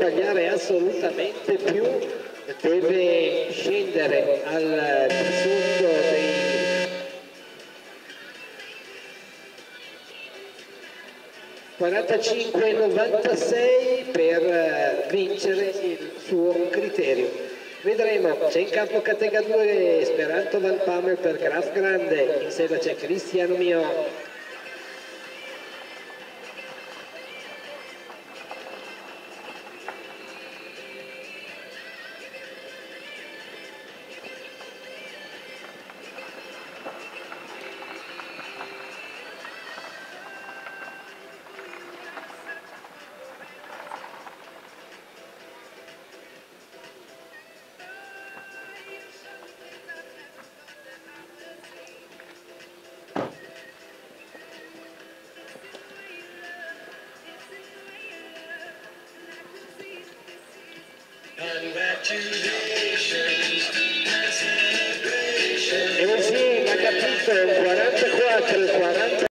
sbagliare assolutamente più, deve scendere al di sotto dei 45,96 per vincere il suo criterio. Vedremo, c'è in campo Catega 2 Speranto Valpame per Graf Grande, in sella c'è Cristiano Mio. E sì, ha capito, 44, 40.